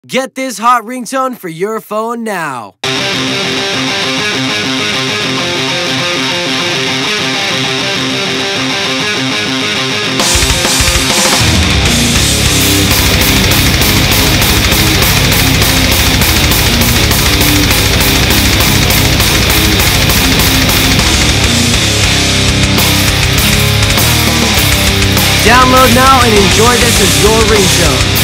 Get this hot ringtone for your phone now. Download now and enjoy this as your ringtone.